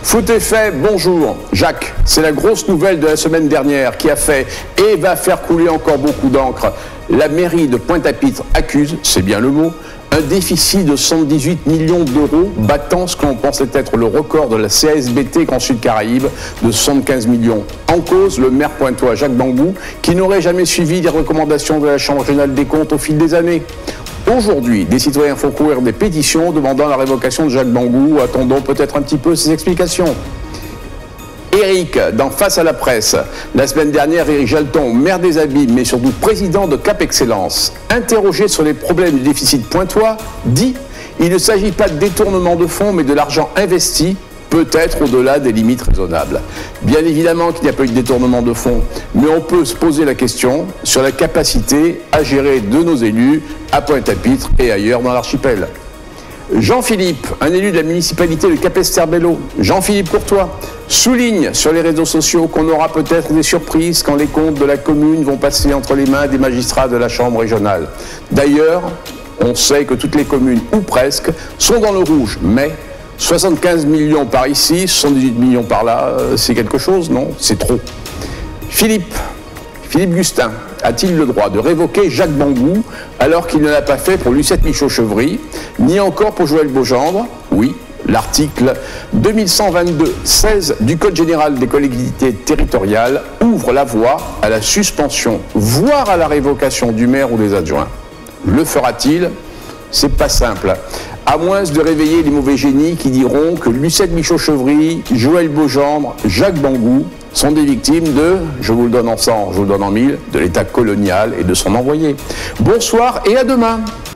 Foot est fait, bonjour. Jacques, c'est la grosse nouvelle de la semaine dernière qui a fait et va faire couler encore beaucoup d'encre. La mairie de Pointe-à-Pitre accuse, c'est bien le mot, un déficit de 118 millions d'euros, battant ce que l'on pensait être le record de la CSBT Grand Sud Caraïbes de 75 millions. En cause, le maire pointois Jacques Bangou, qui n'aurait jamais suivi les recommandations de la Chambre régionale des comptes au fil des années. Aujourd'hui, des citoyens font courir des pétitions demandant la révocation de Jacques Bangou. Attendons peut-être un petit peu ses explications. Éric, dans Face à la presse, la semaine dernière, Éric Jalton, maire des Abîmes, mais surtout président de Cap Excellence, interrogé sur les problèmes du déficit pointois, dit « Il ne s'agit pas de détournement de fonds, mais de l'argent investi, peut-être au-delà des limites raisonnables. » Bien évidemment qu'il n'y a pas eu de détournement de fonds, mais on peut se poser la question sur la capacité à gérer de nos élus à Pointe-à-Pitre et ailleurs dans l'archipel. Jean-Philippe, un élu de la municipalité de Capesterre-Belle-Eau, Jean-Philippe Courtois, souligne sur les réseaux sociaux qu'on aura peut-être des surprises quand les comptes de la commune vont passer entre les mains des magistrats de la Chambre régionale. D'ailleurs, on sait que toutes les communes, ou presque, sont dans le rouge, mais 75 millions par ici, 78 millions par là, c'est quelque chose, non? C'est trop. Philippe Gustin a-t-il le droit de révoquer Jacques Bangou alors qu'il ne l'a pas fait pour Lucette Michaud-Chevry, ni encore pour Joël Beaugendre? Oui, l'article 2122-16 du Code général des collectivités territoriales ouvre la voie à la suspension, voire à la révocation du maire ou des adjoints. Le fera-t-il? C'est pas simple. À moins de réveiller les mauvais génies qui diront que Lucette Michaud-Chevry, Joël Beaugendre, Jacques Bangou sont des victimes de, je vous le donne en 100, je vous le donne en 1000, de l'État colonial et de son envoyé. Bonsoir et à demain.